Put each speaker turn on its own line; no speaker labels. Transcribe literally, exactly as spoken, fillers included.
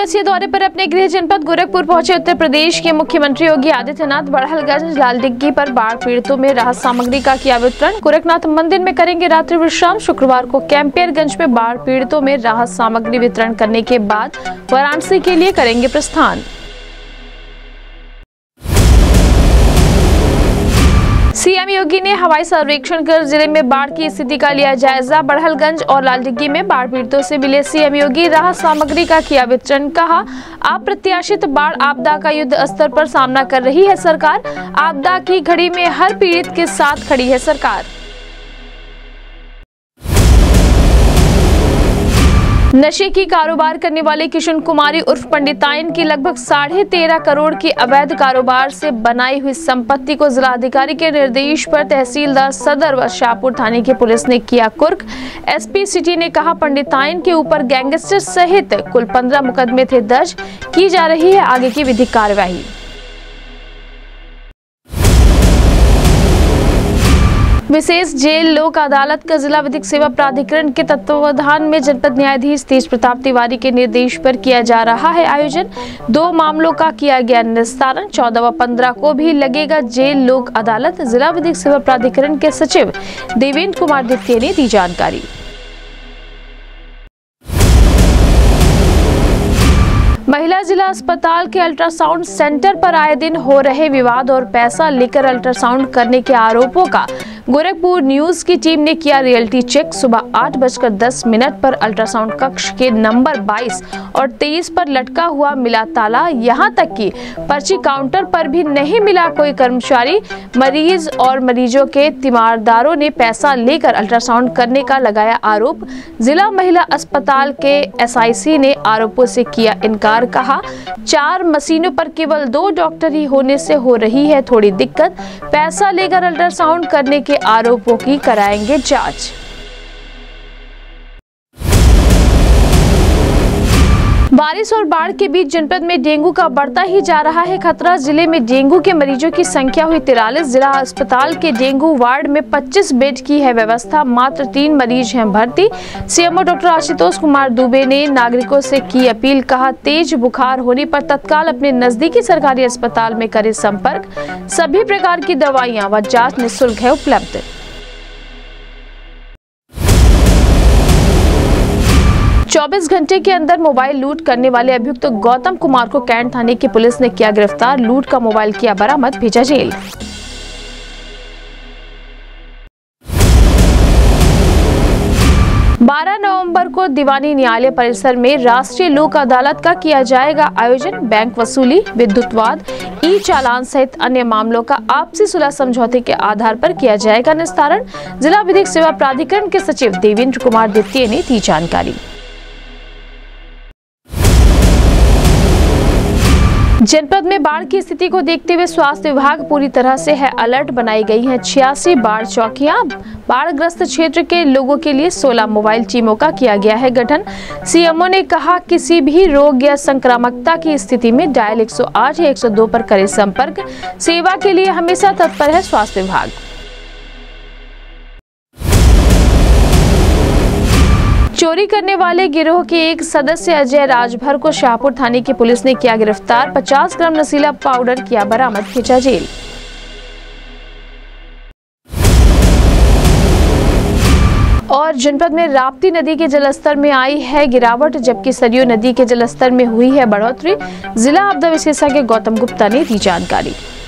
दिवसीय दौरे पर अपने गृह जनपद गोरखपुर पहुंचे उत्तर प्रदेश के मुख्यमंत्री योगी आदित्यनाथ बड़हलगंज लालडिग्गी पर बाढ़ पीड़ितों में राहत सामग्री का किया वितरण। गोरखनाथ मंदिर में करेंगे रात्रि विश्राम। शुक्रवार को कैंपियरगंज में बाढ़ पीड़ितों में राहत सामग्री वितरण करने के बाद वाराणसी के लिए करेंगे प्रस्थान। सीएम योगी ने हवाई सर्वेक्षण कर जिले में बाढ़ की स्थिति का लिया जायजा। बड़हलगंज और लालडिग्गी में बाढ़ पीड़ितों से मिले सीएम योगी, राहत सामग्री का किया वितरण। कहा, अप्रत्याशित बाढ़ आपदा का युद्ध स्तर पर सामना कर रही है सरकार। आपदा की घड़ी में हर पीड़ित के साथ खड़ी है सरकार। नशे की कारोबार करने वाले किशन कुमारी उर्फ पंडिताइन की लगभग साढ़े तेरह करोड़ के अवैध कारोबार से बनाई हुई संपत्ति को जिलाधिकारी के निर्देश पर तहसीलदार सदर व शाहपुर थाने की पुलिस ने किया कुर्क। एसपी सिटी ने कहा, पंडिताइन के ऊपर गैंगस्टर सहित कुल पंद्रह मुकदमे थे दर्ज, की जा रही है आगे की विधिक कार्यवाही। विशेष जेल लोक अदालत का जिला विधिक सेवा प्राधिकरण के तत्वावधान में जनपद न्यायाधीश तेज प्रताप तिवारी के निर्देश पर किया जा रहा है आयोजन। दो मामलों का किया गया निस्तारण। चौदह व पंद्रह को भी लगेगा जेल लोक अदालत। जिला विधिक सेवा प्राधिकरण के सचिव देवेंद्र कुमार द्वितीय ने दी जानकारी। महिला जिला अस्पताल के अल्ट्रासाउंड सेंटर पर आए दिन हो रहे विवाद और पैसा लेकर अल्ट्रासाउंड करने के आरोपों का गोरखपुर न्यूज की टीम ने किया रियलिटी चेक। सुबह आठ बजकर दस मिनट पर अल्ट्रासाउंड कक्ष के नंबर बाईस और तेईस पर लटका हुआ मिला ताला। यहां तक कि पर्ची काउंटर पर भी नहीं मिला कोई कर्मचारी। मरीज और मरीजों के तीमारदारों ने पैसा लेकर अल्ट्रासाउंड करने का लगाया आरोप। जिला महिला अस्पताल के एसआईसी ने आरोपों से किया इनकार। कहा, चार मशीनों पर केवल दो डॉक्टर ही होने से हो रही है थोड़ी दिक्कत। पैसा लेकर अल्ट्रासाउंड करने के आरोपों की कराएंगे जांच। बारिश और बाढ़ के बीच जनपद में डेंगू का बढ़ता ही जा रहा है खतरा। जिले में डेंगू के मरीजों की संख्या हुई तिरालीस। जिला अस्पताल के डेंगू वार्ड में पच्चीस बेड की है व्यवस्था, मात्र तीन मरीज हैं भर्ती। सीएमओ डॉक्टर आशुतोष कुमार दुबे ने नागरिकों से की अपील। कहा, तेज बुखार होने पर तत्काल अपने नजदीकी सरकारी अस्पताल में करें संपर्क। सभी प्रकार की दवाइयाँ व जाँच निःशुल्क है उपलब्ध। चौबीस घंटे के अंदर मोबाइल लूट करने वाले अभियुक्त तो गौतम कुमार को कैंट थाने की पुलिस ने किया गिरफ्तार। लूट का मोबाइल किया बरामद, भेजा जेल। बारह नवंबर को दीवानी न्यायालय परिसर में राष्ट्रीय लोक अदालत का किया जाएगा आयोजन। बैंक वसूली, विद्युतवाद, ई चालान सहित अन्य मामलों का आपसी सुलह समझौते के आधार पर किया जाएगा निस्तारण। जिला विधिक सेवा प्राधिकरण के सचिव देवेंद्र कुमार द्वितीय ने दी जानकारी। जनपद में बाढ़ की स्थिति को देखते हुए स्वास्थ्य विभाग पूरी तरह से है अलर्ट। बनाई गई हैं छियासी बाढ़ चौकियां। बाढ़ग्रस्त क्षेत्र के लोगों के लिए सोलह मोबाइल टीमों का किया गया है गठन। सीएमओ ने कहा, किसी भी रोग या संक्रामकता की स्थिति में डायल एक सौ आठ या एक सौ दो पर करें संपर्क। सेवा के लिए हमेशा तत्पर है स्वास्थ्य विभाग। चोरी करने वाले गिरोह के एक सदस्य अजय राजभर को शाहपुर थाने की पुलिस ने किया गिरफ्तार। पचास ग्राम नशीला पाउडर किया बरामद, भेजा जेल। और जनपद में राप्ती नदी के जलस्तर में आई है गिरावट, जबकि सरयू नदी के जलस्तर में हुई है बढ़ोतरी। जिला आपदा विशेषज्ञ गौतम गुप्ता ने दी जानकारी।